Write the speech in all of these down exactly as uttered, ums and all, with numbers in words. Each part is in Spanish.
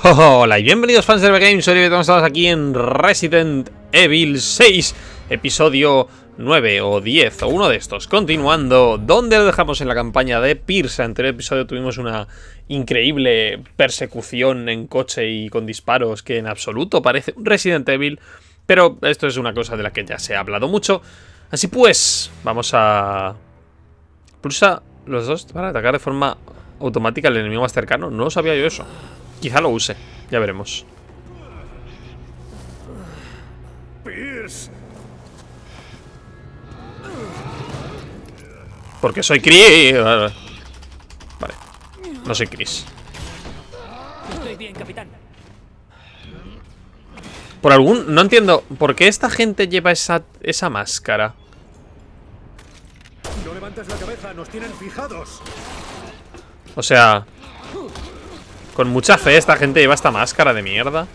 Hola y bienvenidos fans de R B Games, hoy estamos aquí en Resident Evil seis, episodio nueve o diez o uno de estos, continuando donde lo dejamos en la campaña de Pierce. En el anterior episodio tuvimos una increíble persecución en coche y con disparos que en absoluto parece un Resident Evil, pero esto es una cosa de la que ya se ha hablado mucho. Así pues, vamos a... Pulsa los dos para atacar de forma automática al enemigo más cercano. No sabía yo eso. Quizá lo use, ya veremos. Pierce. Porque soy Chris. Vale, no soy Chris. Estoy bien, capitán. Por algún... No entiendo por qué esta gente lleva esa, esa máscara. No levantes la cabeza, nos tienen fijados. O sea... Con mucha fe esta gente lleva esta máscara de mierda.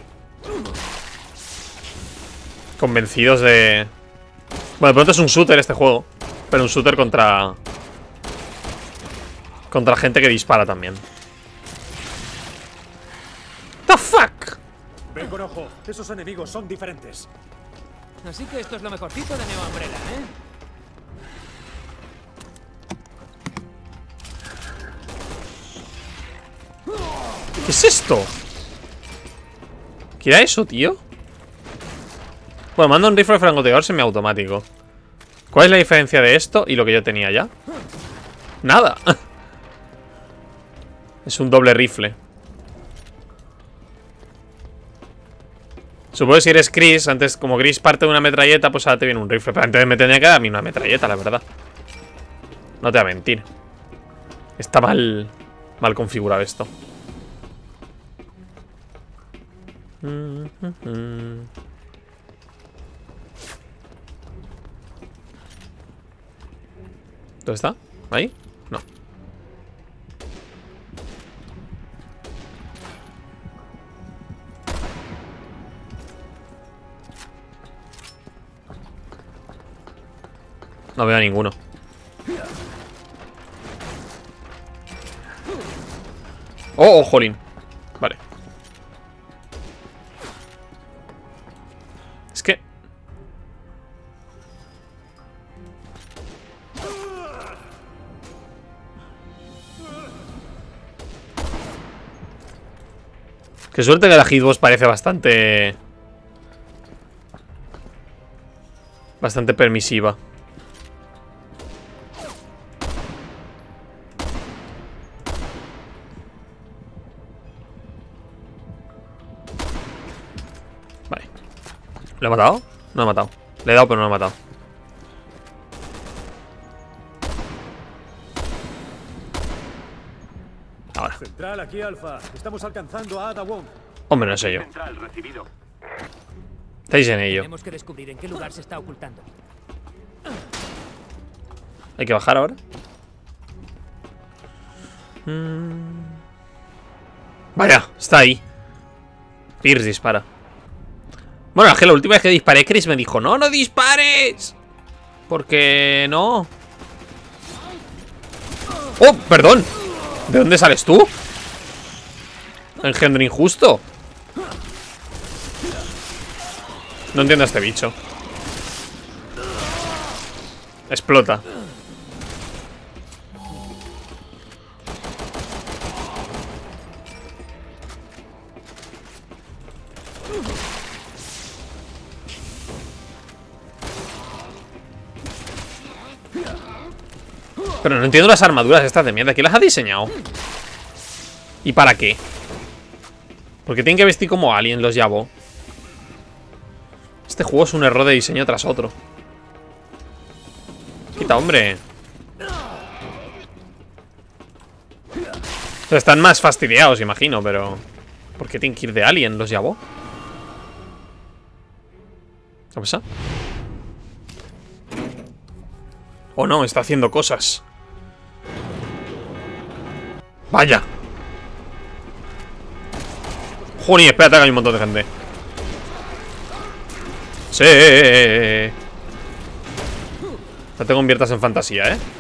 Convencidos de... Bueno, de pronto es un shooter este juego. Pero un shooter contra... Contra gente que dispara también. The fuck. Ven con ojo, esos enemigos son diferentes. Así que esto es lo mejorcito de Neo Umbrella, ¿eh? ¿Qué es esto? ¿Qué era eso, tío? Bueno, manda un rifle de francotirador semiautomático. ¿Cuál es la diferencia de esto y lo que yo tenía ya? Nada. Es un doble rifle. Supongo que si eres Chris, antes como Chris parte de una metralleta, pues ahora te viene un rifle. Pero antes me tenía que dar a mí una metralleta, la verdad. No te voy a mentir. Está mal, mal configurado esto. ¿Dónde está? ¿Ahí? No. No veo a ninguno. Oh, oh, jolín. Vale. Es que... Qué suerte que la hitbox parece bastante... Bastante permisiva. Vale. ¿Lo he matado? No lo he matado. Le he dado pero no lo he matado. Ahora. Central aquí, Alfa. Estamos alcanzando a Ada Wong. Hombre, no sé yo. Central recibido. Estáis en ello. Tenemos que descubrir en qué lugar se está ocultando. Hay que bajar ahora. Mm. Vaya, está ahí. Pierce dispara. Bueno, es que la última vez que disparé, Chris me dijo: no, no dispares. Porque no. Oh, perdón. ¿De dónde sales tú? Engendro injusto. No entiendo a este bicho. Explota. Pero no entiendo las armaduras estas de mierda. ¿Quién las ha diseñado? ¿Y para qué? Porque tienen que vestir como alien los Yabo. Este juego es un error de diseño tras otro. Quita, hombre. O sea, están más fastidiados, imagino, pero... ¿Por qué tienen que ir de alien los Yabo? ¿Qué pasa? Oh no, está haciendo cosas. Vaya. Juni, espérate que hay un montón de gente. Sí. No te conviertas en fantasía, ¿eh?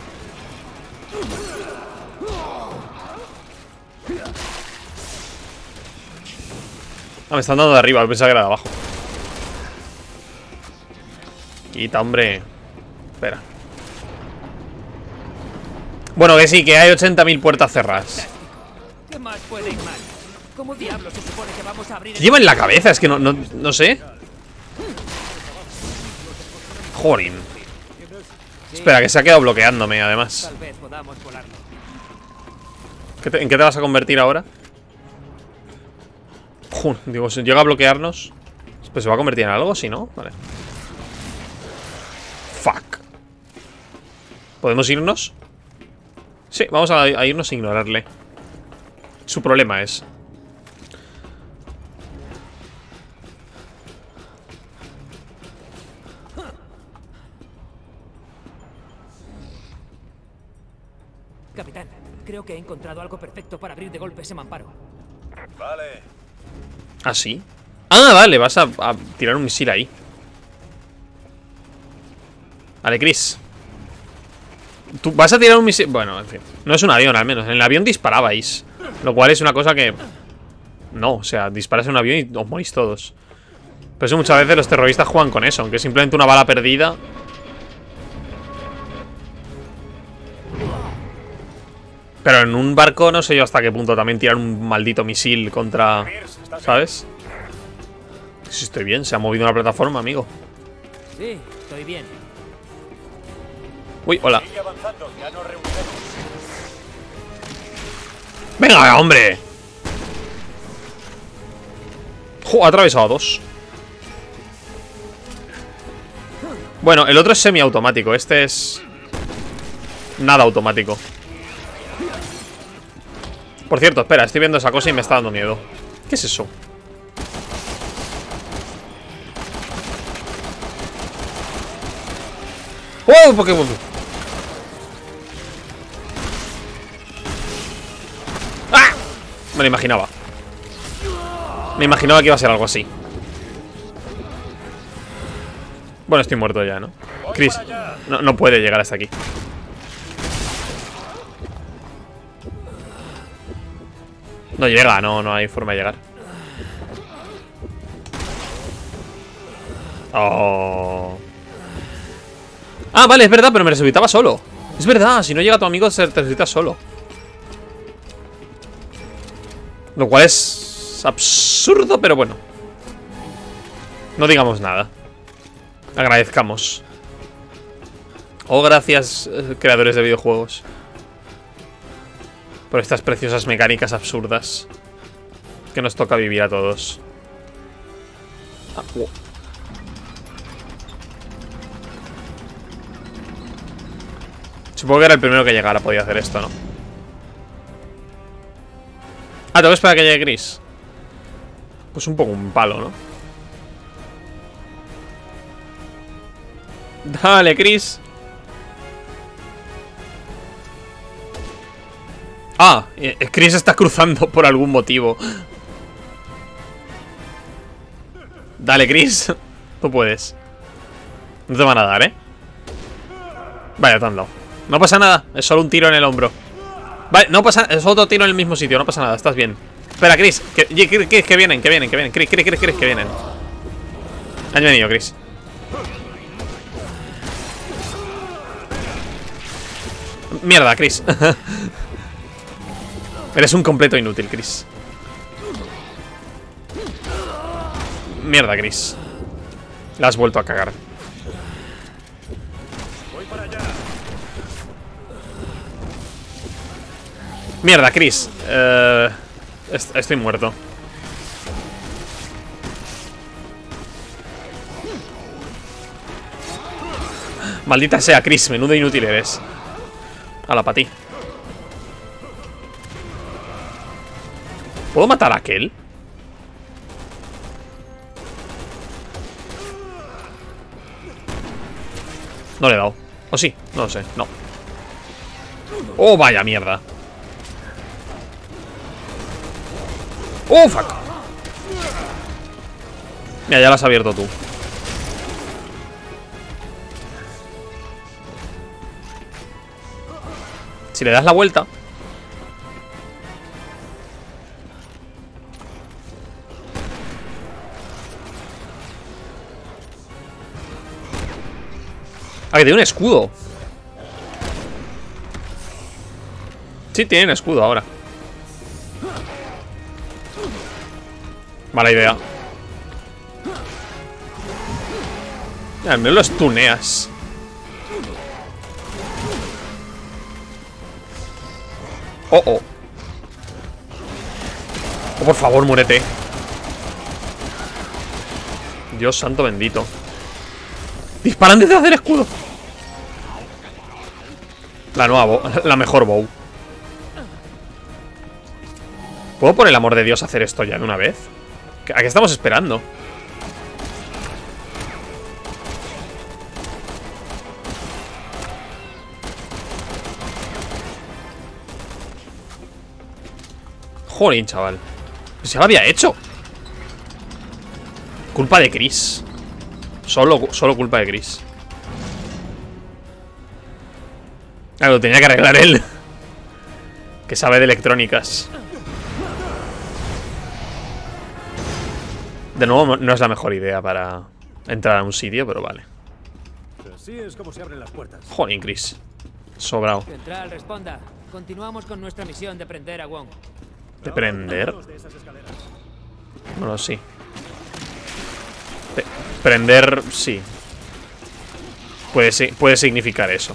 Ah, me están dando de arriba, pensaba que era de abajo. Quita, hombre. Espera. Bueno, que sí, que hay ochenta mil puertas cerradas. ¿Qué más puede ir mal? ¿Cómo diablos se supone que vamos a abrir ¿Qué lleva en la cabeza? Es que no, no, no sé. Jorin. Espera, que se ha quedado bloqueándome, además. Tal vez podamos volarlo. ¿Qué te- ¿En qué te vas a convertir ahora? Joder, digo, si llega a bloquearnos. Pues se va a convertir en algo, si no. Vale. Fuck. ¿Podemos irnos? Sí, vamos a, a irnos a ignorarle. Su problema es. Capitán, creo que he encontrado algo perfecto para abrir de golpe ese mamparo. Vale. ¿Ah, sí? Ah, vale, vas a, a tirar un misil ahí. Vale, Chris. Tú vas a tirar un misil. Bueno, en fin. No es un avión, al menos. En el avión disparabais. Lo cual es una cosa que. No, o sea, disparas en un avión y os morís todos. Pero eso muchas veces los terroristas juegan con eso. Aunque es simplemente una bala perdida. Pero en un barco no sé yo hasta qué punto también tirar un maldito misil contra. ¿Sabes? Si estoy bien, se ha movido una plataforma, amigo. Sí, estoy bien. Uy, hola. Sigue avanzando, ya nos reuniremos. ¡Venga, hombre! ¡Jo! Ha atravesado a dos. Bueno, el otro es semiautomático. Este es... nada automático. Por cierto, espera, estoy viendo esa cosa y me está dando miedo. ¿Qué es eso? ¡Oh! Pokémon. ¡Ah! Me lo imaginaba. Me imaginaba que iba a ser algo así. Bueno, estoy muerto ya, ¿no? Chris, no, no puede llegar hasta aquí. No llega, no, no hay forma de llegar. Oh. Ah, vale, es verdad, pero me resucitaba solo. Es verdad, si no llega tu amigo se te resucita solo. Lo cual es absurdo, pero bueno. No digamos nada. Agradezcamos. Oh, gracias, creadores de videojuegos, por estas preciosas mecánicas absurdas que nos toca vivir a todos. Ah, wow. Supongo que era el primero que llegara, podía hacer esto, ¿no? Ah, tengo que esperar a que llegue Chris. Pues un poco un palo, ¿no? Dale, Chris. Ah, Chris está cruzando por algún motivo. Dale, Chris. Tú puedes. No te van a dar, ¿eh? Vaya, te han dado. No pasa nada, es solo un tiro en el hombro. Vale, no pasa, es otro tiro en el mismo sitio, no pasa nada, estás bien. Espera, Chris, que, que, que vienen, que vienen, que vienen. Chris, Chris, Chris, Chris, que vienen. Han venido, Chris. Mierda, Chris. Eres un completo inútil, Chris. Mierda, Chris. La has vuelto a cagar. Voy para allá. Mierda, Chris. Eh, est estoy muerto. Maldita sea, Chris. Menudo inútil eres. Hala, para ti. ¿Puedo matar a aquel? No le he dado. ¿O sí? No lo sé. No. Oh, vaya mierda. Oh, fuck. Mira, ya lo has abierto tú. Si le das la vuelta. Ah, que tiene un escudo. Sí, tienen escudo ahora. Mala idea. Ya, al menos los tuneas. Oh, oh. Oh, por favor, muérete. Dios santo bendito. Disparan desde hacer escudo. La nueva bow, la mejor bow. ¿Puedo por el amor de Dios hacer esto ya de una vez? ¿A qué estamos esperando? Jolín, chaval. Pues ya lo había hecho. Culpa de Chris. Solo, solo culpa de Chris. Ah, lo tenía que arreglar él. Que sabe de electrónicas. De nuevo, no es la mejor idea para entrar a un sitio, pero vale. Así es como se abren las puertas. Jolín, Chris. Sobrado. Central, responda. Continuamos con nuestra misión de prender a Wong. ¿De prender? De esas escaleras. Bueno, sí. Pe- prender, sí. Puede, si- puede significar eso.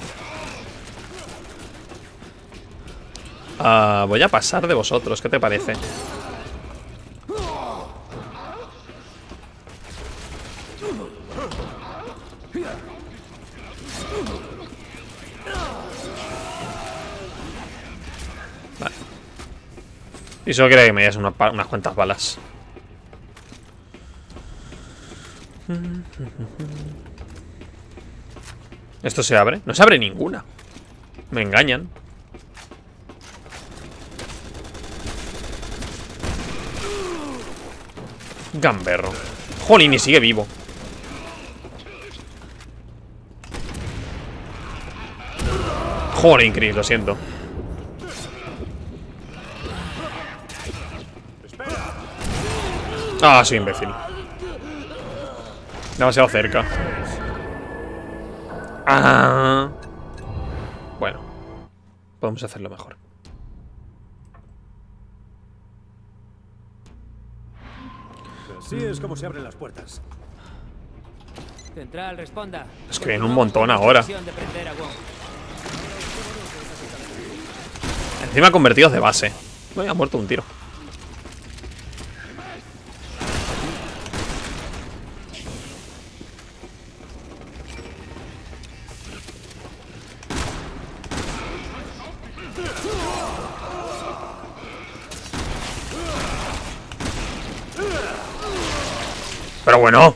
Ah, voy a pasar de vosotros, ¿qué te parece? Vale. Y solo quería que me dieras una pa- unas cuantas balas. ¿Esto se abre? No se abre ninguna. Me engañan. Gamberro. Jolín, y sigue vivo. Jolín, Chris, lo siento. Ah, soy imbécil. Demasiado cerca. Ah. Bueno, podemos hacerlo mejor. Así es como se abren las puertas. Central, responda. Es que vienen un montón ahora. Misión de prender a Wong. Encima convertidos de base. Me ha muerto un tiro. Pero bueno.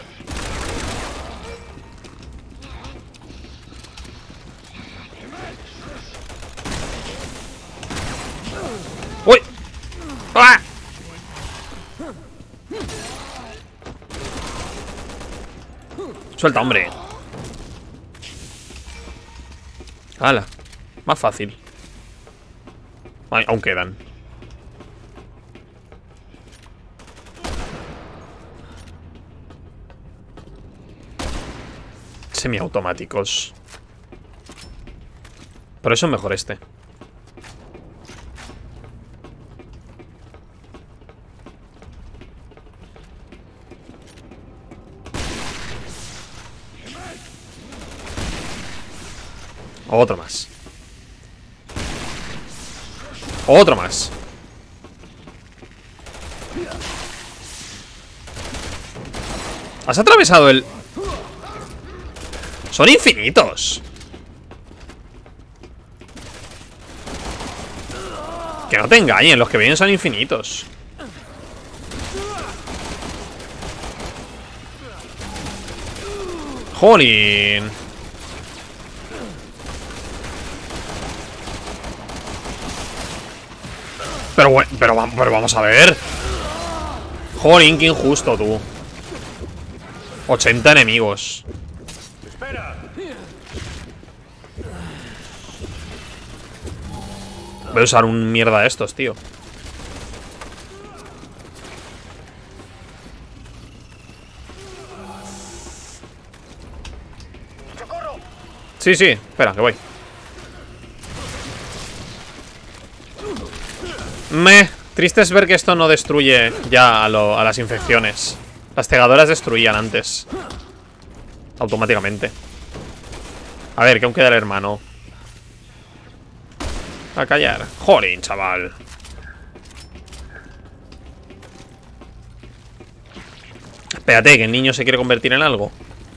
¡Uy! ¡Ah! Suelta, hombre. ¡Hala! Más fácil. Ay, aún quedan. Semiautomáticos. Por eso es mejor este. Otro más. Otro más. ¿Has atravesado el...? Son infinitos. Que no te engañen, los que vienen son infinitos. Jolín. Pero bueno, pero, va- pero vamos a ver. Jolín, qué injusto, tú. ochenta enemigos. ¡Espera! Voy a usar un mierda de estos, tío. ¡Socorro! Sí, sí, espera, que voy. Me. Triste es ver que esto no destruye ya a, lo, a las infecciones. Las cegadoras destruían antes. Automáticamente. A ver, que aún queda el hermano. A callar. Jolín, chaval. Espérate, que el niño se quiere convertir en algo.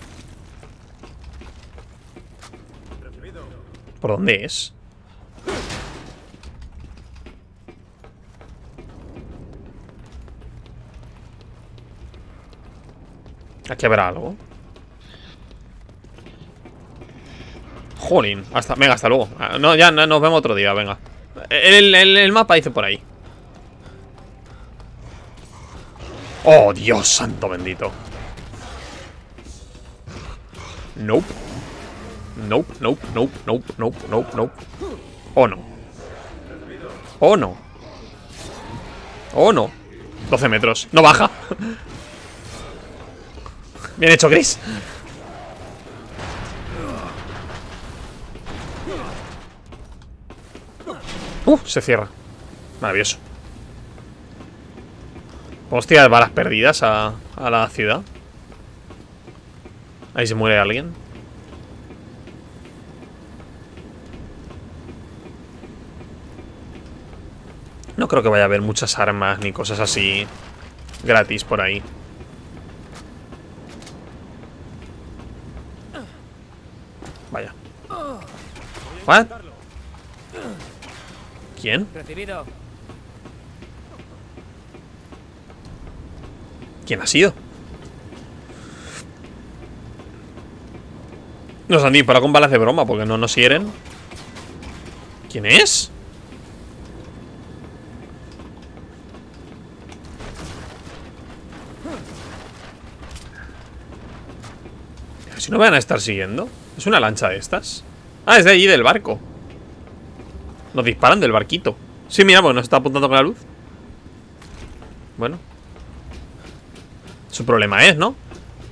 ¿Por dónde es? Aquí habrá algo. Jolín, hasta, venga, hasta luego. No, ya no, nos vemos otro día, venga. El, el, el mapa dice por ahí. Oh, Dios santo bendito. Nope. Nope, nope, nope, nope, nope, nope, nope. Oh, no. Oh, no. Oh, no. doce metros. No baja. Bien hecho, Chris. Uh, se cierra. Maravilloso. ¿Podemos tirar balas perdidas a, a la ciudad? Ahí se muere alguien. No creo que vaya a haber muchas armas ni cosas así gratis por ahí. Vaya. ¿What? ¿Quién? Recibido. ¿Quién ha sido? Nos han disparado con balas de broma porque no nos hieren. ¿Quién es? Si no me van a estar siguiendo. ¿Es una lancha de estas? Ah, es de allí del barco. Nos disparan del barquito. Sí, mira, pues nos está apuntando con la luz. Bueno. Su problema es, ¿no?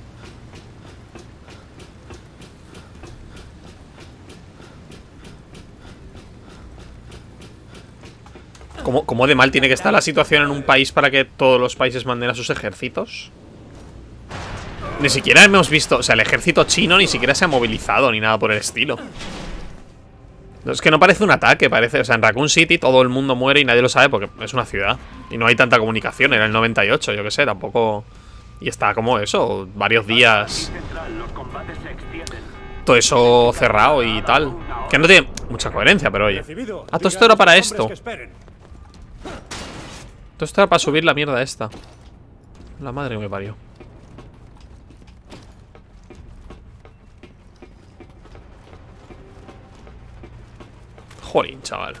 ¿Cómo, cómo de mal tiene que estar la situación en un país para que todos los países manden a sus ejércitos? Ni siquiera hemos visto... O sea, el ejército chino ni siquiera se ha movilizado ni nada por el estilo. Es que no parece un ataque, parece... O sea, en Raccoon City todo el mundo muere y nadie lo sabe porque es una ciudad. Y no hay tanta comunicación, era el noventa y ocho, yo qué sé, tampoco... Y está como eso, varios días... Todo eso cerrado y tal. Que no tiene mucha coherencia, pero oye. Ah, todo esto era para esto. Todo esto era para subir la mierda esta. La madre que me parió. Jolín, chaval.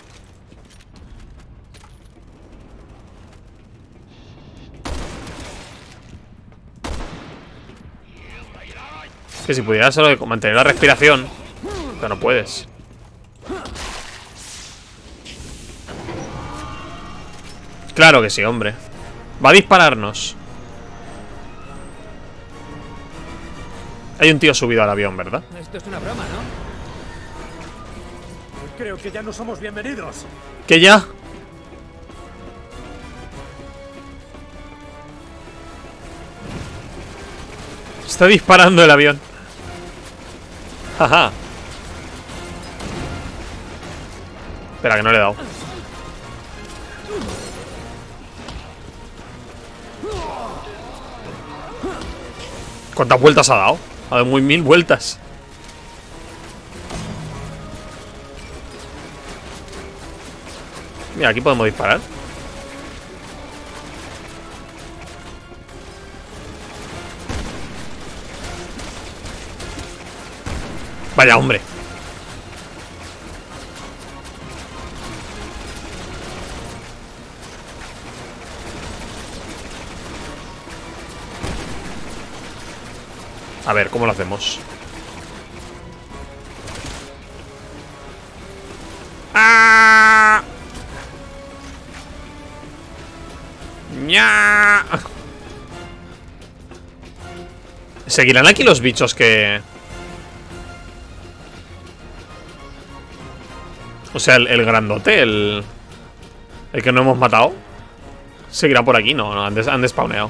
Es que si pudieras solo mantener la respiración, pero no puedes. Claro que sí, hombre. Va a dispararnos. Hay un tío subido al avión, ¿verdad? Esto es una broma, ¿no? Creo que ya no somos bienvenidos. ¿Que ya? Está disparando el avión. Ajá. Espera, que no le he dado. ¿Cuántas vueltas ha dado? Ha dado muy mil vueltas. Mira, aquí podemos disparar. Vaya, hombre. A ver, ¿cómo lo hacemos? ¡Ah! ¡Nya! ¿Seguirán aquí los bichos que... O sea, el, el grandote, el... El que no hemos matado. ¿Seguirá por aquí? No, no, han, des han despawneado.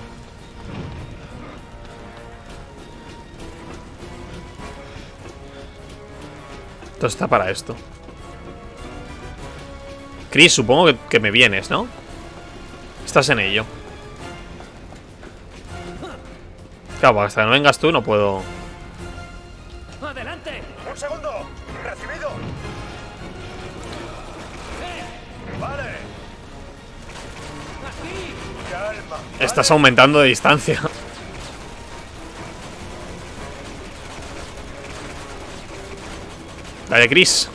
Esto está para esto. Chris, supongo que, que me vienes, ¿no? Estás en ello. Claro, hasta que no vengas tú no puedo... ¡Adelante! ¡Un segundo! ¡Recibido! ¡Vale! ¡Aquí! ¡Calma! Estás aumentando de distancia. Dale, Chris.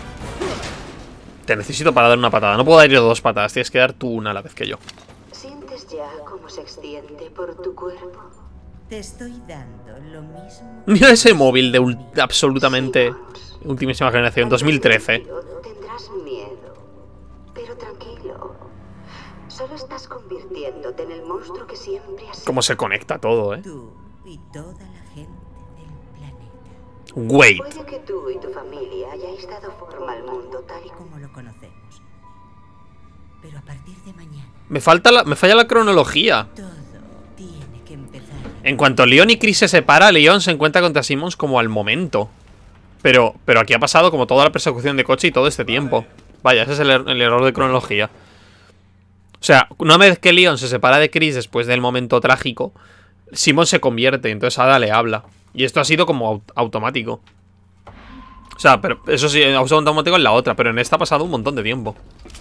Te necesito para dar una patada. No puedo dar yo dos patadas. Tienes que dar tú una a la vez que yo. ¿Sientes ya cómo se extiende por tu cuerpo? Te estoy dando lo mismo. Mira ese móvil de ul- absolutamente ultimísima generación, dos mil trece. Tendrás miedo, pero tranquilo. Solo estás convirtiéndote en el monstruo que siempre has sido. Cómo se conecta todo, eh. Tú y toda la gente del planeta. Wait. Puede que tú y tu familia hayáis dado forma al mundo tal y como Como lo conocemos. Pero a partir de mañana, Me falta la, me falla la cronología. todo tiene que empezar. En cuanto Leon y Chris se separa, Leon se encuentra contra Simmons como al momento. Pero, pero aquí ha pasado como toda la persecución de coche y todo este tiempo. Vaya, ese es el, er- el error de cronología. O sea, una vez que Leon se separa de Chris después del momento trágico, Simmons se convierte, entonces Ada le habla. Y esto ha sido como au- automático. O sea, pero eso sí, ha sido automático en la otra, pero en esta ha pasado un montón de tiempo.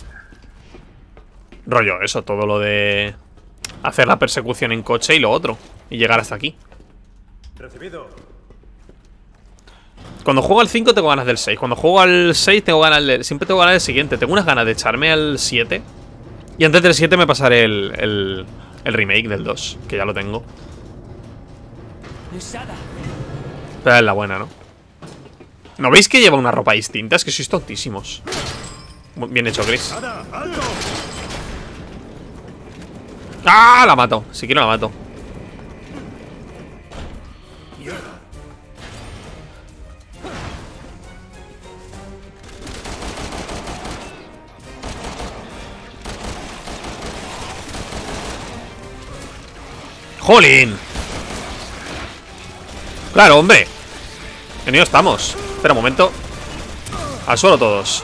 Rollo, eso, todo lo de hacer la persecución en coche y lo otro. Y llegar hasta aquí. Recibido. Cuando juego al cinco tengo ganas del seis. Cuando juego al seis tengo ganas del... Siempre tengo ganas del siguiente. Tengo unas ganas de echarme al siete. Y antes del siete me pasaré el, el, el remake del dos, que ya lo tengo. ¡Es Ada! Pero es la buena, ¿no? ¿No veis que lleva una ropa distinta? Es que sois tontísimos. Muy bien hecho, Chris. ¡Ada, alto! ¡Ah! La mato. Si quiero la mato. ¡Jolín! Claro, hombre. Venido estamos. Espera un momento. Al suelo todos.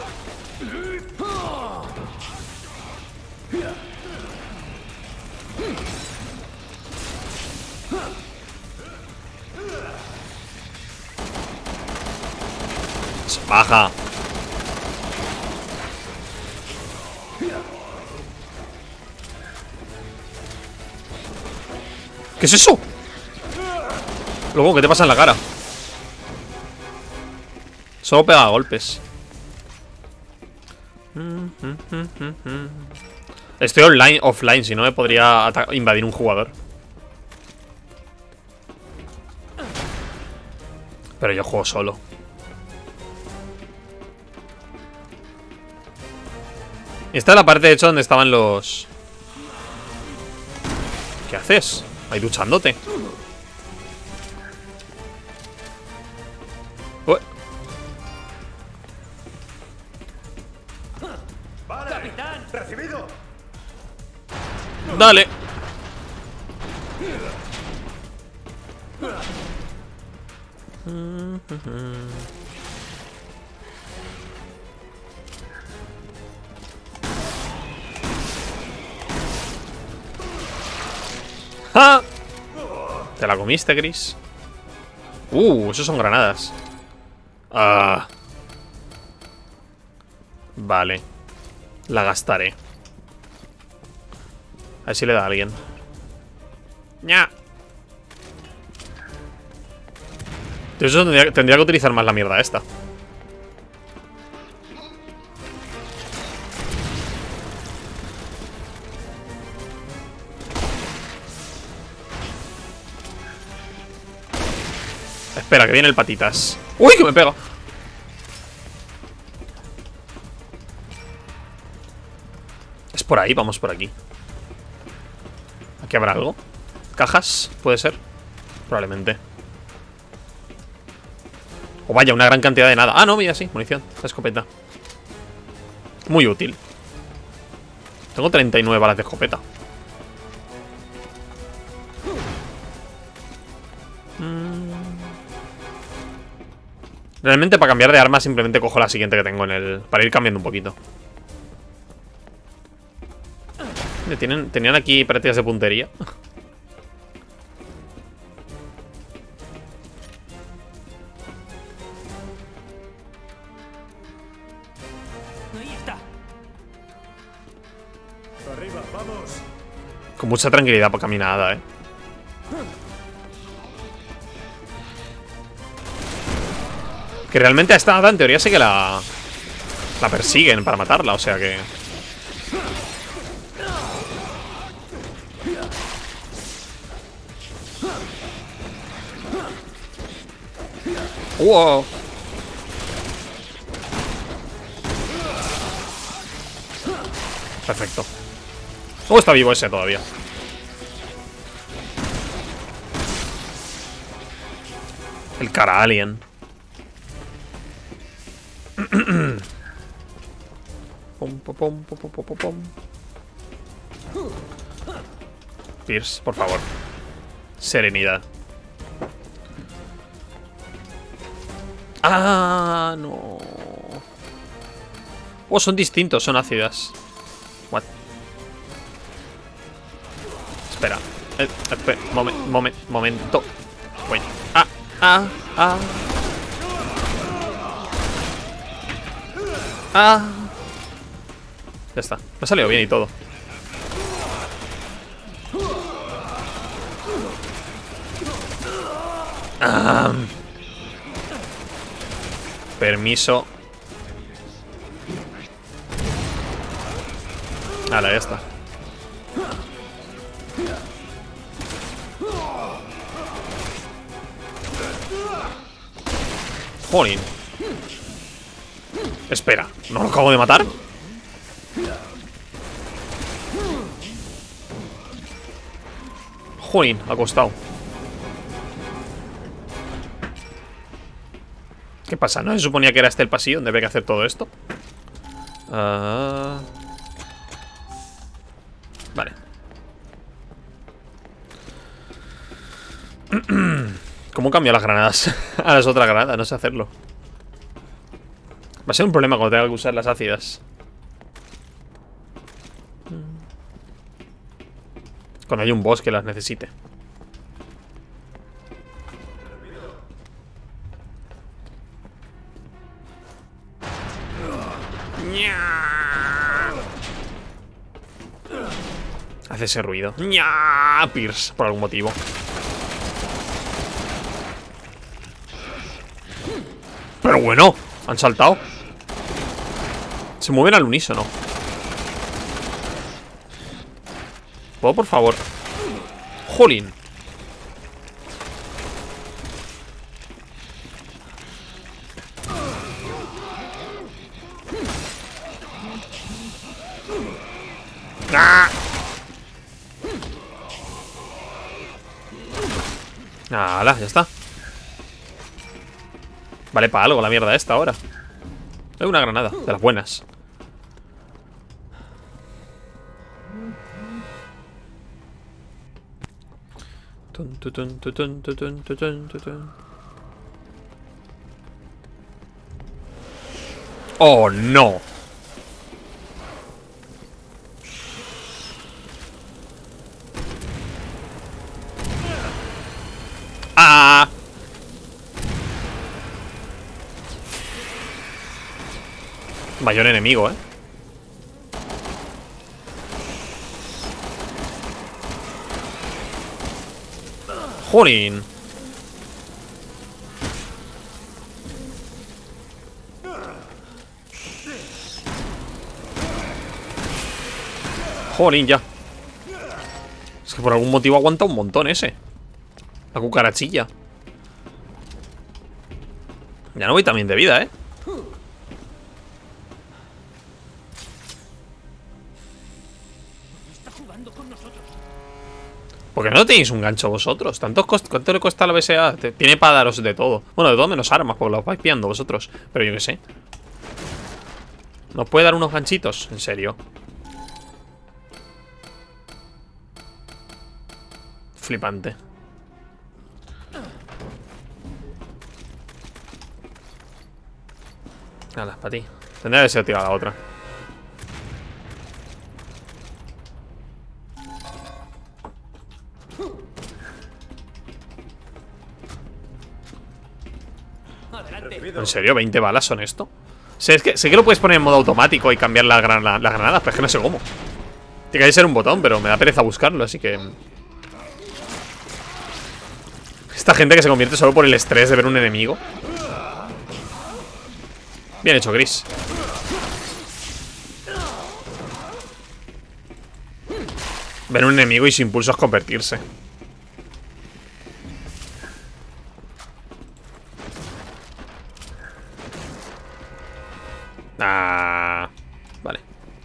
Baja. ¿Qué es eso? Luego, ¿qué te pasa en la cara? Solo pega golpes. Estoy online, offline, si no me podría invadir un jugador. Pero yo juego solo. Esta es la parte, de hecho, donde estaban los... ¿Qué haces? Ahí duchándote. Ué. ¡Vale! ¡Capitán! ¡Recibido! Dale. ¡Ja! ¿Te la comiste, Chris? Uh, esos son granadas. Ah. Vale. La gastaré. A ver si le da a alguien. ¡Ña! Eso tendría, tendría que utilizar más la mierda esta. Espera, que viene el patitas. ¡Uy, que me pega! Es por ahí, vamos por aquí. ¿Aquí habrá algo? ¿Cajas? ¿Puede ser? Probablemente. O vaya, una gran cantidad de nada. Ah, no, mira, sí, munición. La escopeta. Muy útil. Tengo treinta y nueve balas de escopeta. Realmente para cambiar de arma simplemente cojo la siguiente que tengo en el... Para ir cambiando un poquito. Tienen, tenían aquí prácticas de puntería. Ahí está. Arriba, vamos. Con mucha tranquilidad por caminada, eh. Que realmente a esta hada en teoría sí que la... La persiguen para matarla, o sea que... ¡Wow! Perfecto. Oh, está vivo ese todavía. El cara alien. Pom, pom, pom, pom, pom, pom, pom. Pierce, por favor. Serenidad. Ah, no. Oh, son distintos, son ácidas. What? Espera. Eh, espera. Momen, momen, momento. Bueno. Ah, ah, ah. Ah. Ya está. Me ha salido bien y todo. Ah. Permiso. Hala, ya está. Jolín. Espera, ¿no lo acabo de matar? Jolín, ha costado. ¿Qué pasa? ¿No se suponía que era este el pasillo donde había que hacer todo esto? Uh... Vale. ¿Cómo cambio las granadas a las otras granadas? No sé hacerlo. Va a ser un problema cuando tenga que usar las ácidas. Cuando hay un boss que las necesite. Hace ese ruido. ¡Nya! Pierce, por algún motivo. Pero bueno, han saltado. Se mueven al unísono. ¿Puedo, por favor? Jolín. ¡Ah! ¡Hala! Ya está. Vale para algo la mierda esta ahora. Es una granada, de las buenas. Tun, tutun, tutun, tutun, tutun, tutun. ¡Oh, no! ¡Ah! Mayor enemigo, ¿eh? ¡Jolín! ¡Jolín, ya! Es que por algún motivo aguanta un montón ese. La cucarachilla. Ya no voy también de vida, ¿eh? ¿Por qué no tenéis un gancho vosotros? ¿Tanto cost ¿Cuánto le cuesta la B S A? Tiene para daros de todo. Bueno, de todo menos armas, porque lo vais pillando vosotros. Pero yo qué sé. ¿Nos puede dar unos ganchitos? ¿En serio? Flipante. Nada, para ti. Tendría que ser tirada la otra. ¿En serio? ¿veinte balas son esto? Sé, es que, sé que lo puedes poner en modo automático y cambiar las grana, la granadas, pero es que no sé cómo. Tiene que ser un botón, pero me da pereza buscarlo, así que... Esta gente que se convierte solo por el estrés de ver un enemigo. Bien hecho, Gris. Ver un enemigo y su impulso es convertirse. Ah, vale.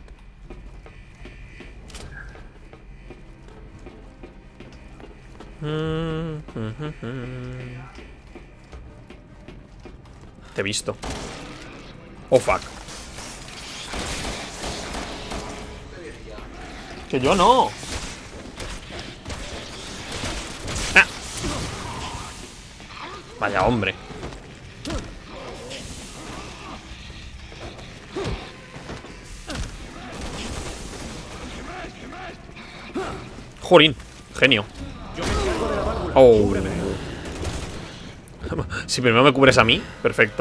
Te he visto. Oh, fuck. Que yo no. Ah. Vaya hombre. Jorín, genio. Oh. Si primero me cubres a mí, perfecto.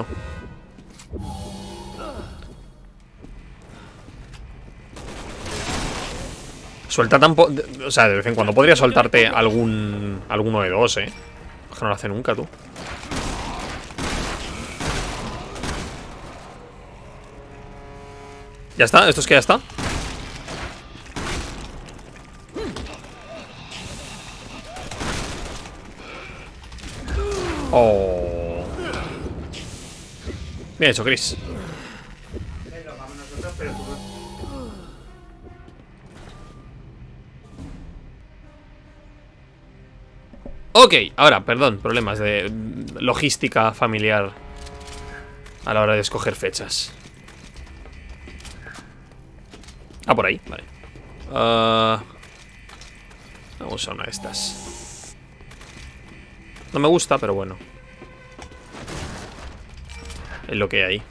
Suelta tan po... O sea, de vez en cuando podría soltarte algún... Alguno de dos, eh. Que no lo hace nunca, tú. ¿Ya está? ¿Esto es que ya está? Oh. Bien hecho, Chris. Ok, ahora, perdón, problemas de logística familiar a la hora de escoger fechas. Ah, por ahí, vale. uh, Vamos a una de estas. No me gusta, pero bueno. Es lo que hay.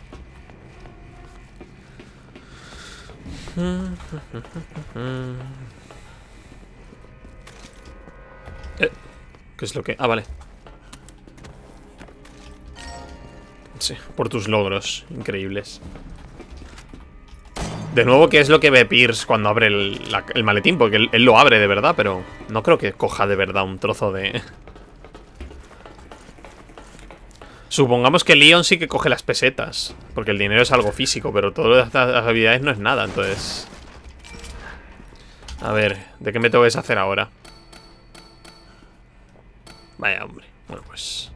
eh, ¿Qué es lo que...? Ah, vale. Sí, por tus logros increíbles. De nuevo, ¿qué es lo que ve Pierce cuando abre el, la, el maletín? Porque él, él lo abre de verdad, pero no creo que coja de verdad un trozo de... Supongamos que Leon sí que coge las pesetas, porque el dinero es algo físico, pero todas las habilidades no es nada, entonces... A ver, ¿de qué me tengo que deshacer ahora? Vaya, hombre. Bueno, pues...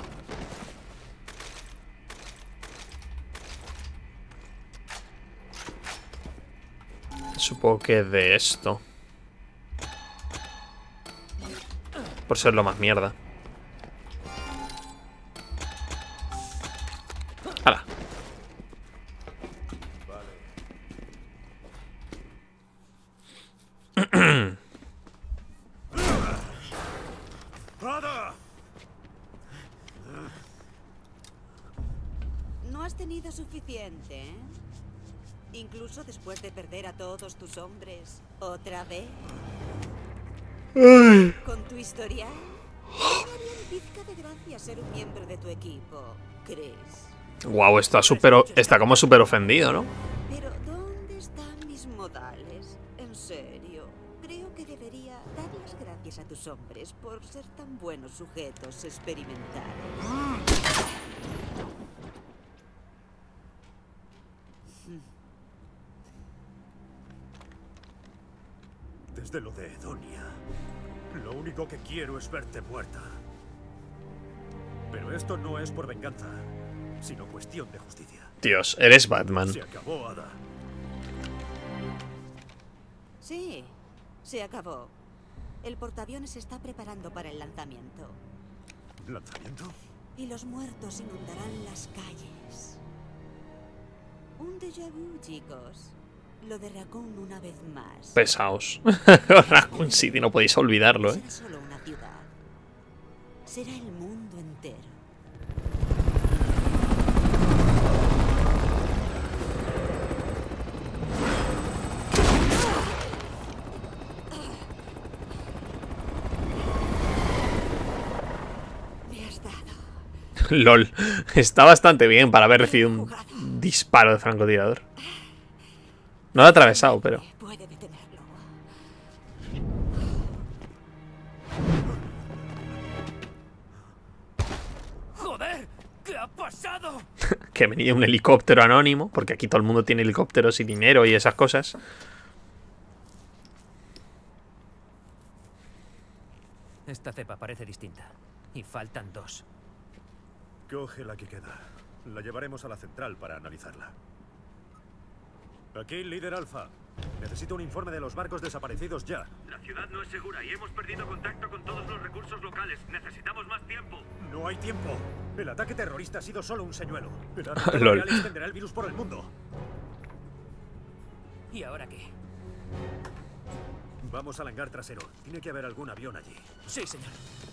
Supongo que de esto. Por ser lo más mierda. ¡Hala! No has tenido suficiente, ¿eh? Incluso después de perder a todos tus hombres. ¿Otra vez? Ay. ¿Con tu historial? Me haría un pizca de gracia ser un miembro de tu equipo, Chris. Guau, está súper... Está como súper ofendido, ¿no? Pero ¿dónde están mis modales? En serio, creo que debería dar las gracias a tus hombres por ser tan buenos sujetos experimentales. Desde lo de Edonia, lo único que quiero es verte muerta. Pero esto no es por venganza, sino cuestión de justicia. Dios, eres Batman. Se acabó, Ada. Sí, se acabó. El portaaviones se está preparando para el lanzamiento. ¿Lanzamiento? Y los muertos inundarán las calles. Un déjà vu, chicos. Lo de Raccoon una vez más. Pesaos. Raccoon City, no podéis olvidarlo, ¿eh? No será solo una ciudad. Será el mundo entero. Me has dado. LOL. Está bastante bien para haber recibido un disparo de francotirador. No lo ha atravesado, pero... Puede detenerlo. ¡Joder! ¿Qué ha pasado? que venía un helicóptero anónimo, porque aquí todo el mundo tiene helicópteros y dinero y esas cosas. Esta cepa parece distinta. Y faltan dos. Coge la que queda. La llevaremos a la central para analizarla. Aquí, líder Alfa. Necesito un informe de los barcos desaparecidos ya. La ciudad no es segura y hemos perdido contacto con todos los recursos locales. Necesitamos más tiempo. No hay tiempo. El ataque terrorista ha sido solo un señuelo. El ataque Lol. real extenderá el virus por el mundo. ¿Y ahora qué? Vamos al hangar trasero. Tiene que haber algún avión allí. Sí, señor.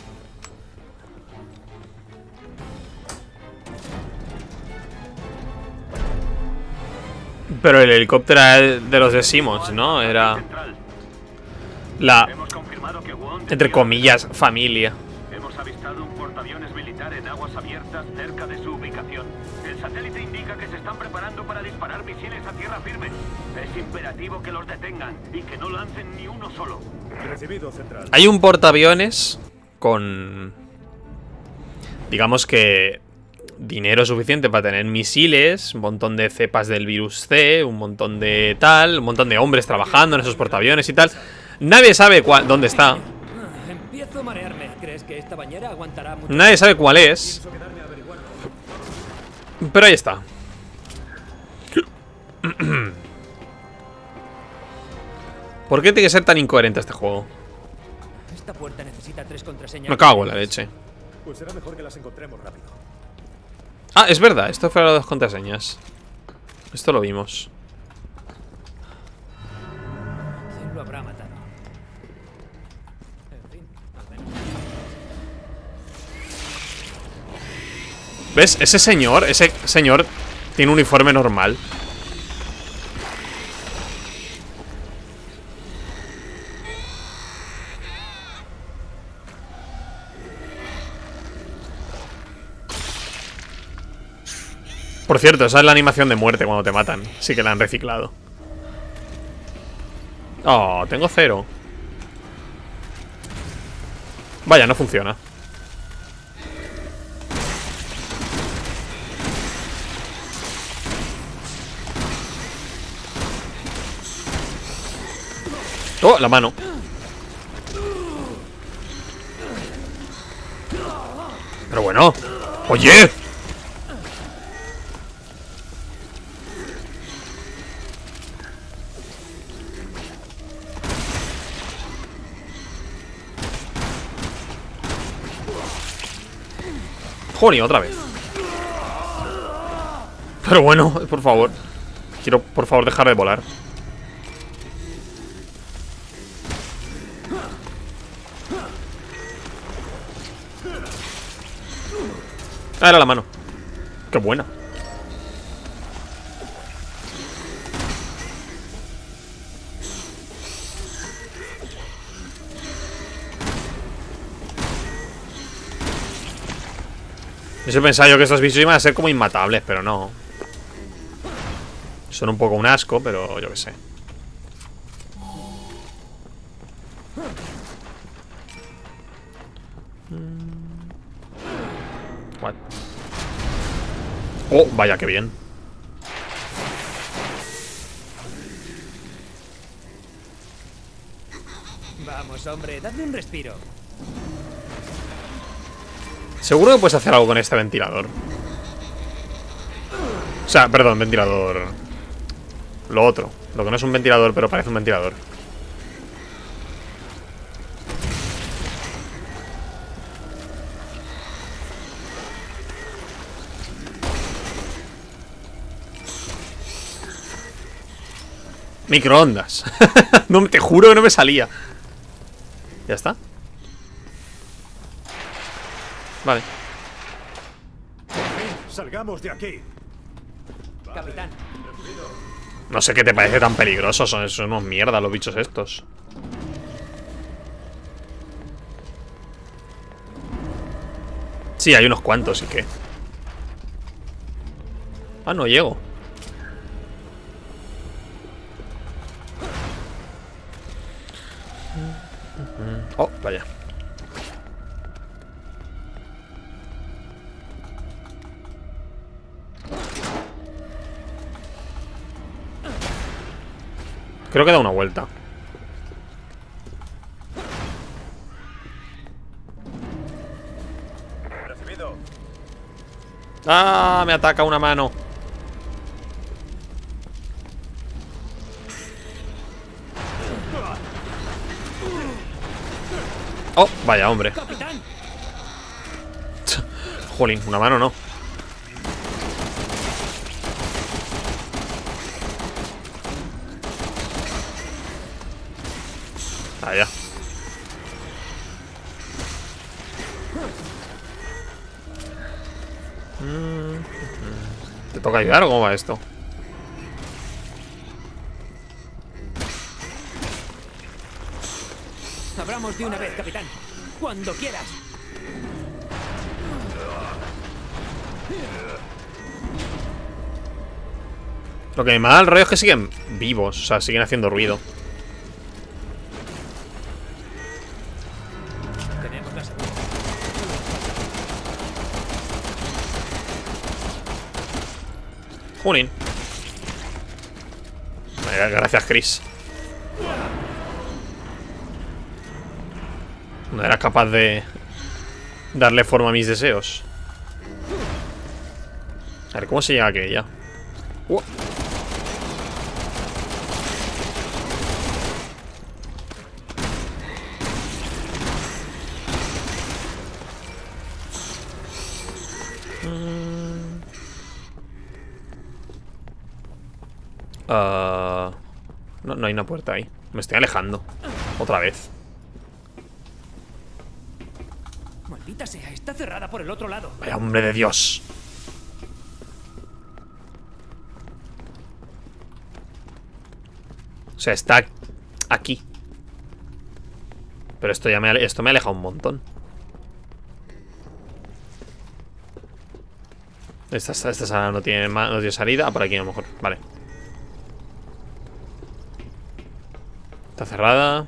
Pero el helicóptero era de los de Simmons, ¿no? Era la, Hemos confirmado que Wong entre comillas, familia. Hemos avistado un portaaviones militar en aguas abiertas cerca de su ubicación. El satélite indica que se están preparando para disparar misiles a tierra firme. Es imperativo que los detengan y que no lancen ni uno solo. Recibido, central. Hay un portaaviones con, digamos que, dinero suficiente para tener misiles, un montón de cepas del virus C, un montón de tal, un montón de hombres trabajando en esos portaaviones y tal. Nadie sabe cuál, dónde está. Ah, empiezo a marearme. ¿Crees que esta bañera aguantará mucho? Nadie sabe cuál es. Pienso quedarme a averiguarlo. Pero ahí está. ¿Por qué tiene que ser tan incoherente este juego? Esta puerta necesita tres contraseñas. Me cago en la leche. Pues será mejor que las encontremos rápido. Ah, es verdad, esto fue las dos contraseñas. Esto lo vimos. ¿Quién lo habrá matado? En fin, al menos. ¿Ves? Ese señor, ese señor tiene un uniforme normal. Por cierto, esa es la animación de muerte cuando te matan. Sí que la han reciclado. Oh, tengo cero. Vaya, no funciona. Oh, la mano. Pero bueno. Oye. Joder, otra vez. Pero bueno, por favor. Quiero, por favor, dejar de volar. Ah, era la mano. Qué buena. Yo pensaba yo que estos bichos iban a ser como inmatables, pero no. Son un poco un asco, pero yo qué sé. What? Oh, vaya, qué bien. Vamos, hombre, dadme un respiro. Seguro que puedes hacer algo con este ventilador. O sea, perdón, ventilador. Lo otro. Lo que no es un ventilador, pero parece un ventilador. Microondas. No, te juro que no me salía. Ya está. Vale. Salgamos de aquí. Capitán. No sé qué te parece tan peligroso. Son, son unos mierdas los bichos estos. Sí, hay unos cuantos y qué. Ah, no llego. Oh, vaya. Creo que da una vuelta. Recibido. Ah, me ataca una mano. Oh, vaya hombre. Capitán. Jolín, una mano no. Allá. ¿Te toca ayudar o cómo va esto? Abramos de una vez, capitán. Cuando quieras. Lo que me da el rollo es que siguen vivos. O sea, siguen haciendo ruido. Tenemos la segunda. Junin. Gracias, Chris. No era capaz de darle forma a mis deseos. A ver, ¿cómo se llega a aquella? Uh. Uh, no, no hay una puerta ahí. Me estoy alejando. Otra vez. Maldita sea, está cerrada por el otro lado. Vaya hombre de Dios. O sea, está aquí. Pero esto ya me, esto me ha alejado un montón. Esta, esta sala no tiene, no tiene salida. Ah, por aquí a lo mejor. Vale. Está cerrada.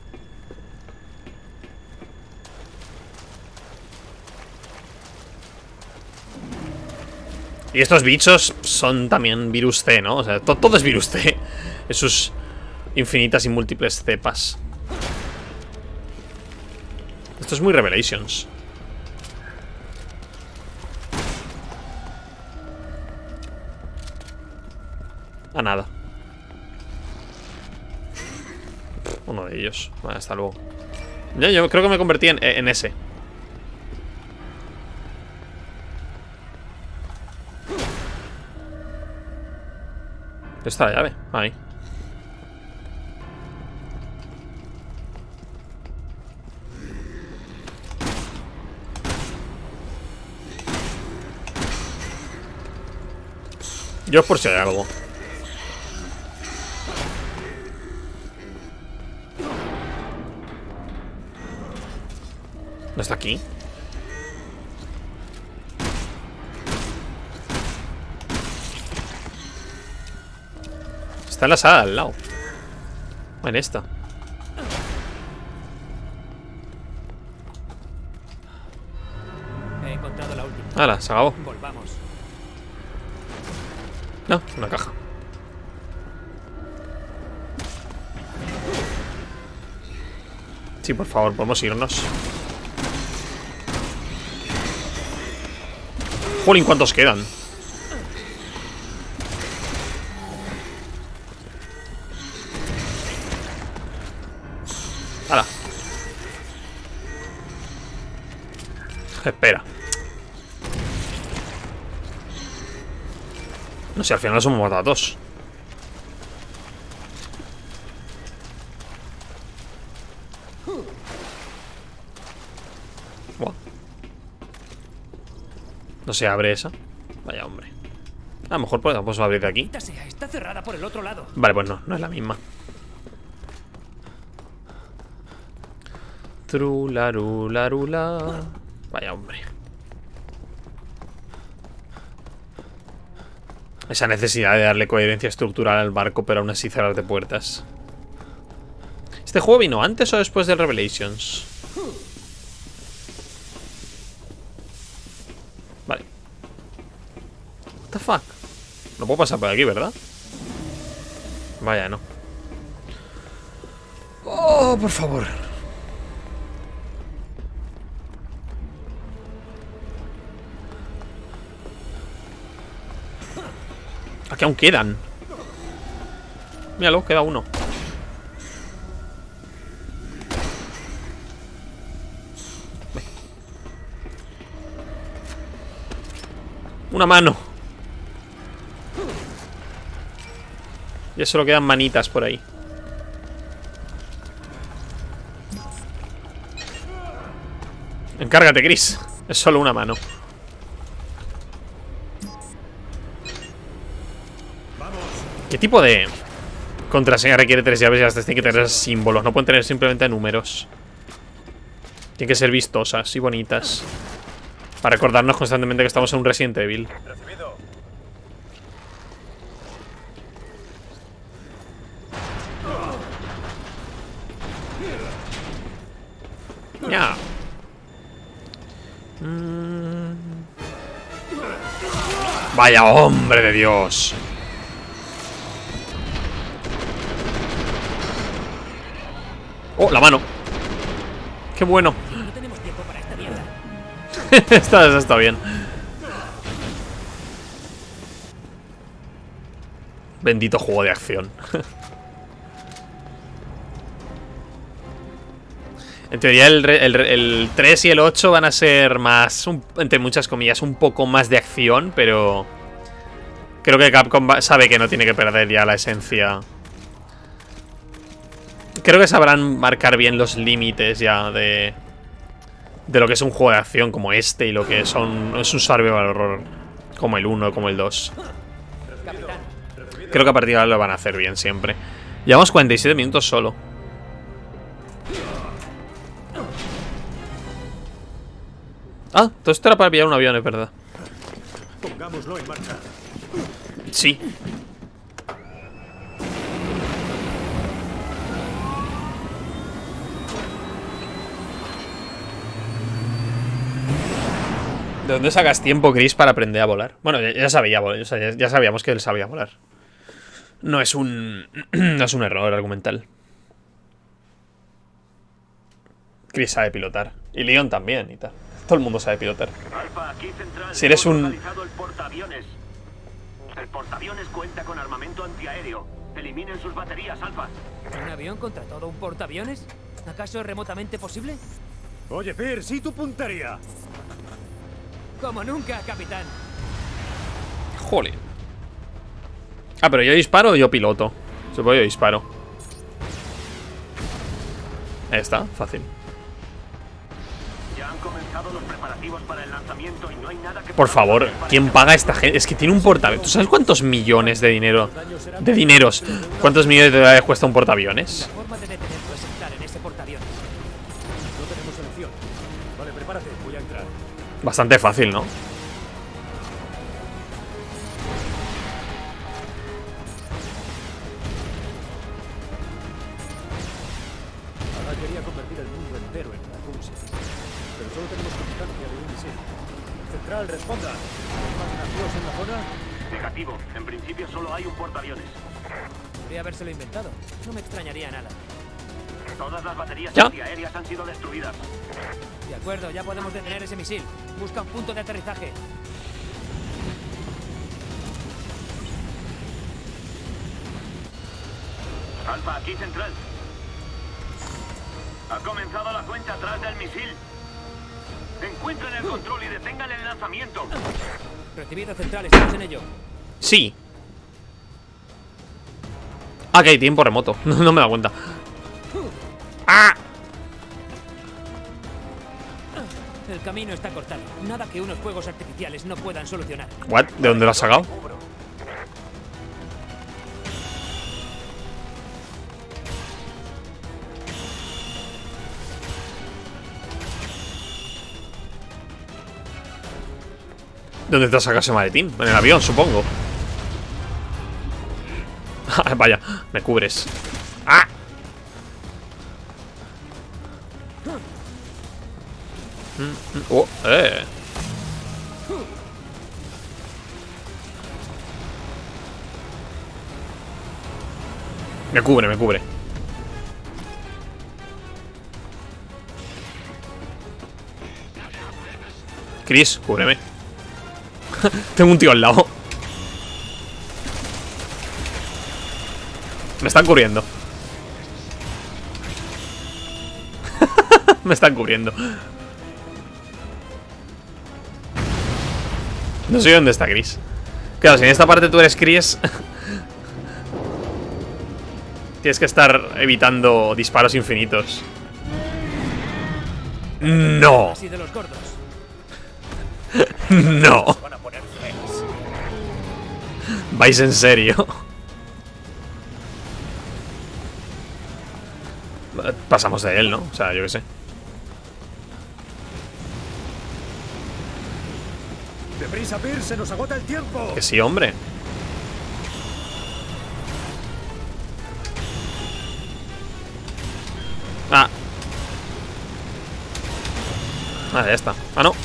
Y estos bichos son también virus C, ¿no? O sea, to todo es virus C. En sus infinitas y múltiples cepas. Esto es muy Revelations. A nada. Uno de ellos. Vale, hasta luego. Yo, yo creo que me convertí en, en ese. ¿Dónde está la llave? Ahí. Yo por si hay algo. ¿No está aquí? Está en la sala al lado. En esta. He encontrado la última. Hala, se acabó. Volvamos. No, una caja. Sí, por favor, podemos irnos. Jolín, ¿cuántos quedan? ¡Hala! Espera. No sé, al final los hemos matado a todos. Buah. No se abre esa. Vaya hombre. A lo mejor podemos abrir de aquí. Maldita sea, está cerrada por el otro lado. Vale, pues no, no es la misma. Trularula. Vaya hombre. Esa necesidad de darle coherencia estructural al barco, pero aún así cerrarte puertas. ¿Este juego vino antes o después del Revelations? Vale. What the fuck? No puedo pasar por aquí, ¿verdad? Vaya, no. Oh, por favor. Aquí aún quedan. Míralo, queda uno. Una mano. Ya solo quedan manitas por ahí. Encárgate, Chris. Es solo una mano. ¿Qué tipo de contraseña requiere tres llaves y las tres tienen que tener símbolos? No pueden tener simplemente números. Tienen que ser vistosas y bonitas. Para recordarnos constantemente que estamos en un Resident Evil. Recibido. Ya. Mm. Vaya hombre de Dios. Oh, la mano. Qué bueno. No tenemos tiempo para esta mierda. Esta esa está bien. Bendito juego de acción. En teoría el, el, el tres y el ocho van a ser más, un, entre muchas comillas, un poco más de acción, pero creo que Capcom sabe que no tiene que perder ya la esencia. Creo que sabrán marcar bien los límites ya de de lo que es un juego de acción como este y lo que son es un survival horror como el uno, como el dos. Creo que a partir de ahora lo van a hacer bien siempre. Llevamos cuarenta y siete minutos solo. Ah, todo esto era para pillar un avión, es verdad. Pongámoslo en marcha. Sí. ¿De dónde sacas tiempo, Chris, para aprender a volar? Bueno, ya, ya sabía volar, o sea, ya, ya sabíamos que él sabía volar. No es un... no es un error argumental. Chris sabe pilotar. Y Leon también y tal. Todo el mundo sabe pilotar. Alfa, aquí central. Si eres un... localizado el portaaviones. El portaaviones cuenta con armamento antiaéreo. Eliminen sus baterías, Alfa. ¿Un avión contra todo un portaaviones? ¿Acaso es remotamente posible? Oye, Pierce, ¿y tu puntería? Como nunca, capitán. Joder. Ah, pero yo disparo o yo piloto. Supongo que yo disparo. Ahí está, fácil. Ya han comenzado los preparativos para el lanzamiento y no hay nada que... Por favor, ¿quién paga a esta gente? Es que tiene un portaaviones. ¿Tú sabes cuántos millones de dinero? De dineros. ¿Cuántos millones de dólares cuesta un portaaviones? La forma de detenerlo es entrar en ese portaaviones. No tenemos elección. Vale, prepárate, voy a entrar. Bastante fácil, ¿no? Ahora quería convertir el mundo entero en Raccoon City. Pero solo tenemos constancia de un misil. Central, responda. ¿Hay más navíos en la zona? Negativo. En principio solo hay un portaaviones. Podría habérselo inventado. No me extrañaría nada. Todas las baterías ¿Ya? antiaéreas han sido destruidas. De acuerdo, ya podemos detener ese misil. Busca un punto de aterrizaje. Alfa, aquí central. Ha comenzado la cuenta atrás del misil. Encuentren el control y detengan el lanzamiento. Recibido, central, estamos en ello. Sí. Ah, que hay tiempo remoto. No, no me da cuenta. ¡Ah! El camino está cortado. Nada que unos fuegos artificiales no puedan solucionar. ¿What? ¿De dónde lo has sacado? ¿Dónde te has sacado ese maletín? En el avión, supongo. Vaya, me cubres. ¡Ah! Oh, eh. Me cubre, me cubre. Chris, cúbreme. Tengo un tío al lado. Me están cubriendo. Me están cubriendo. No sé dónde está Chris. Claro, si en esta parte tú eres Chris, tienes que estar evitando disparos infinitos. No. Así de los gordos. No. ¿Vais en serio? Pasamos de él, ¿no? O sea, yo qué sé. ¡Deprisa, Pierce! ¡Se nos agota el tiempo! Que sí, hombre. Ah. Ah, ya está. Ah, no.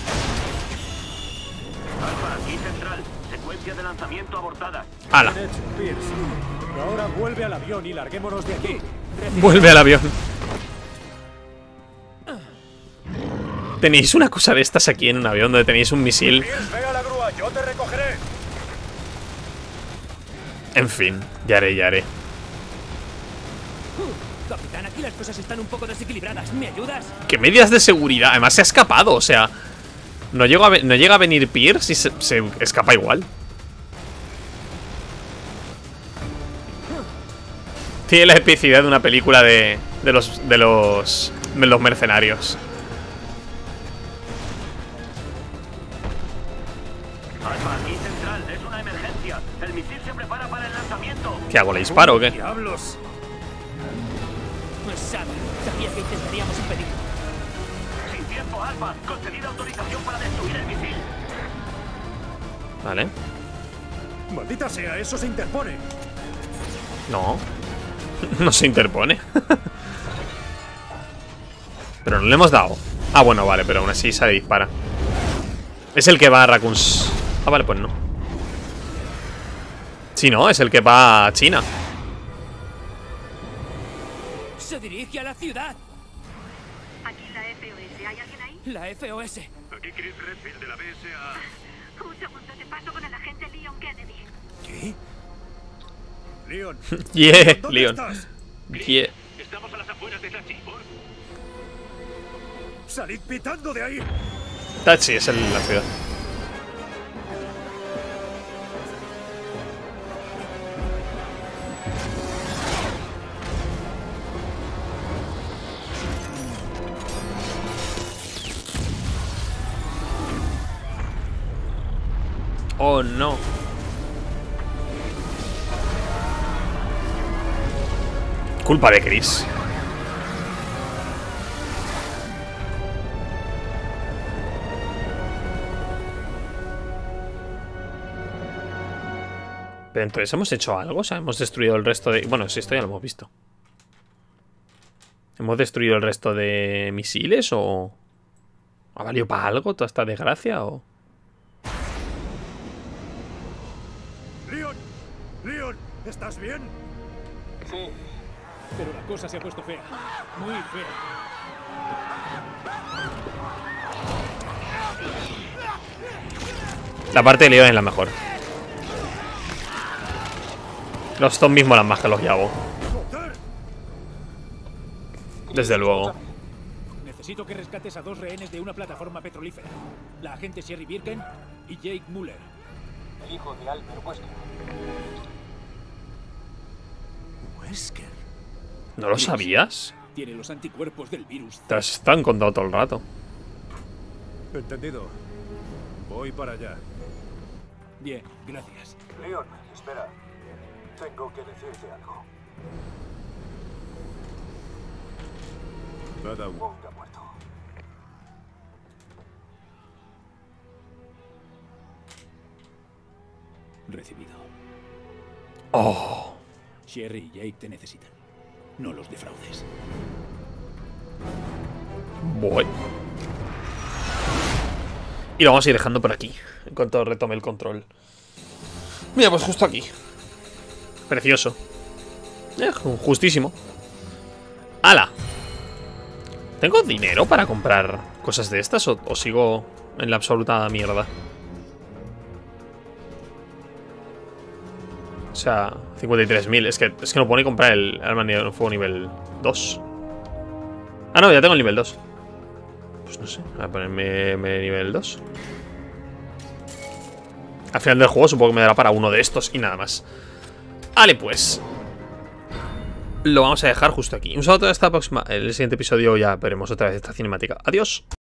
Alfa, aquí central. Secuencia de lanzamiento abortada. ¡Hala! Bien hecho, Pierce. Ahora vuelve al avión y larguémonos de aquí. Vuelve al avión. Tenéis una cosa de estas aquí en un avión donde tenéis un misil. Pierce, ve a la grúa, yo te recogeré. En fin, ya haré, ya haré. Capitán, aquí las cosas están un poco desequilibradas. ¿Me ayudas? ¿Qué medidas de seguridad? Además se ha escapado, o sea, no, llego a no llega a venir Pierce y se, se escapa igual. Tiene la epicidad de una película de, de los de los de los mercenarios. Alfa, aquí central. Es una emergencia. El misil se prepara para el lanzamiento. ¿Qué hago? ¿Le disparo o qué? ¡Diablos! Pues sabe, sabía que intentaríamos impedirlo. Sin tiempo, Alfa. Concedida autorización para destruir el misil. Vale. ¡Maldita sea! ¡Eso se interpone! No. No se interpone. Pero no le hemos dado. Ah, bueno, vale, pero aún así se dispara. Es el que va a Raccoons. Ah, vale, pues no. Sí, no, es el que va a China. Se dirige a la ciudad. Aquí la F O S. ¿Hay alguien ahí? La F O S. Aquí Chris Redfield de la B S A. Un segundo, te paso con el agente Leon Kennedy. ¿Qué? Leon. Yeah, ¿Dónde Leon. estás? Yeah. Estamos a las afueras de Tachi. ¡Salid pitando de ahí! Tachi es el, la ciudad. Oh, no. Culpa de Chris. Pero entonces hemos hecho algo, o sea, hemos destruido el resto de... Bueno, sí, esto ya lo hemos visto. ¿Hemos destruido el resto de misiles o...? ¿Ha valido para algo toda esta desgracia o...? ¡Leon! ¡Leon! ¿Estás bien? Sí. Pero la cosa se ha puesto fea. Muy fea. La parte de Leon es la mejor. Los zombies molan más que los Yago. Desde luego. Necesito que rescates a dos rehenes de una plataforma petrolífera. La agente Sherry Birken y Jake Muller. El hijo de Albert Wesker. Wesker. ¿No lo sabías? Tiene los anticuerpos del virus. Te has estado contando todo el rato. Entendido. Voy para allá. Bien, gracias. Leon, espera. Tengo que decirte algo. Nada aún. Wong ha muerto. Recibido. Oh. Sherry y Jake te necesitan. No los defraudes. Voy. Y lo vamos a ir dejando por aquí, en cuanto retome el control. Mira, pues justo aquí. Precioso. Eh, justísimo. ¡Hala! ¿Tengo dinero para comprar cosas de estas o, o sigo en la absoluta mierda? O sea, cincuenta y tres mil. Es que, es que no puedo ni comprar el arma de fuego nivel dos. Ah, no, ya tengo el nivel dos. Pues no sé, voy a ponerme me nivel dos. Al final del juego supongo que me dará para uno de estos y nada más. Vale, pues lo vamos a dejar justo aquí. Un saludo hasta la próxima. En el siguiente episodio ya veremos otra vez esta cinemática. Adiós.